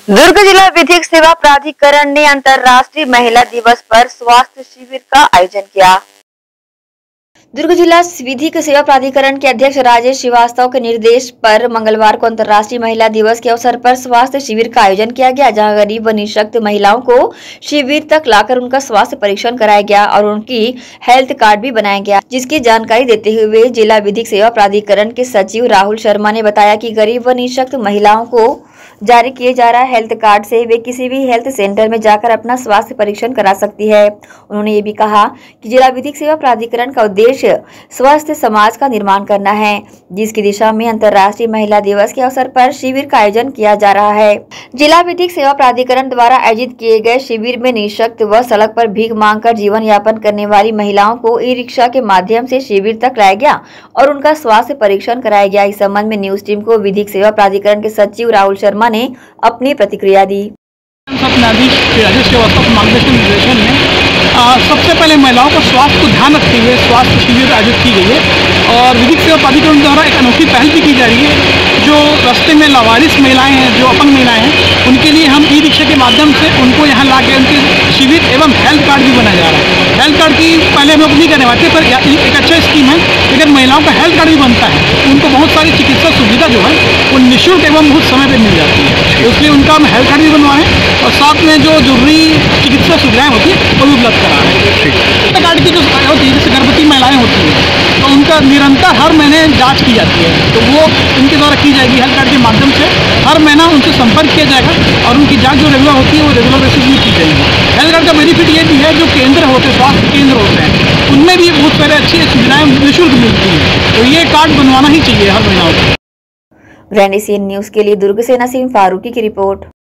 दुर्ग जिला विधिक सेवा प्राधिकरण ने अंतर्राष्ट्रीय महिला दिवस पर स्वास्थ्य शिविर का आयोजन किया। दुर्ग जिला विधिक सेवा प्राधिकरण के अध्यक्ष राजेश श्रीवास्तव के निर्देश पर मंगलवार को अंतर्राष्ट्रीय महिला दिवस के अवसर पर स्वास्थ्य शिविर का आयोजन किया गया, जहां गरीब व निःशक्त महिलाओं को शिविर तक लाकर उनका स्वास्थ्य परीक्षण कराया गया और उनकी हेल्थ कार्ड भी बनाया गया, जिसकी जानकारी देते हुए जिला विधिक सेवा प्राधिकरण के सचिव राहुल शर्मा ने बताया कि गरीब व निःशक्त महिलाओं को जारी किए जा रहा हेल्थ कार्ड से वे किसी भी हेल्थ सेंटर में जाकर अपना स्वास्थ्य परीक्षण करा सकती है। उन्होंने ये भी कहा कि जिला विधिक सेवा प्राधिकरण का उद्देश्य स्वस्थ समाज का निर्माण करना है, जिसकी दिशा में अंतर्राष्ट्रीय महिला दिवस के अवसर पर शिविर का आयोजन किया जा रहा है। जिला विधिक सेवा प्राधिकरण द्वारा आयोजित किए गए शिविर में निःशक्त व सड़क पर भीख मांगकर जीवन यापन करने वाली महिलाओं को ई रिक्शा के माध्यम से शिविर तक लाया गया और उनका स्वास्थ्य परीक्षण कराया गया। इस संबंध में न्यूज टीम को विधिक सेवा प्राधिकरण के सचिव राहुल शर्मा ने अपनी प्रतिक्रिया दी। राजेश श्रीवास्तव के मार्गदर्शन निर्देशन में सबसे पहले महिलाओं को स्वास्थ्य को ध्यान रखते हुए स्वास्थ्य शिविर आयोजित की गई है और विधिक सेवा प्राधिकरण द्वारा एक अनोखी पहल भी की जा रही है। जो रास्ते में लावारिस महिलाएं हैं, जो अपंग महिलाएं हैं, उनके लिए हम ई रिक्शा के माध्यम से उनको यहाँ ला के उनके शिविर एवं हेल्थ कार्ड भी बनाया जा रहा है। हेल्थ कार्ड की पहले हम लोग नहीं करने वाले थे, पर एक अच्छा स्कीम है। लेकिन महिलाओं का हेल्थ कार्ड भी बनता है, उनको बहुत सारी चिकित्सा सुविधा जो है वो निःशुल्क एवं बहुत समय पर मिल जाती है। इसलिए उनका हम हेल्थ कार्ड भी बनवाएं और साथ में जो जरूरी चिकित्सा सुविधाएं होती है वो भी उपलब्ध करा रहे हैं। हेल्थ कार्ड की जो होती है, जैसे गर्भवती महिलाएं होती हैं तो उनका निरंतर हर महीने जांच की जाती है, तो वो इनके द्वारा की जाएगी। हेल्थ कार्ड के माध्यम से हर महीना उनसे संपर्क किया जाएगा और उनकी जांच जो रेगुलर होती है वो रेगुलर बेसिस में की जाएगी। हेल्थ कार्ड का बेनिफिट ये भी है, जो केंद्र होते हैं, स्वास्थ्य केंद्र होते हैं, उनमें भी बहुत सारे अच्छी सुविधाएं निःशुल्क मिलती हैं, तो ये कार्ड बनवाना ही चाहिए हर महिलाओं को। ग्रैंड एशियन न्यूज के लिए दुर्ग से नसीम फारूकी की रिपोर्ट।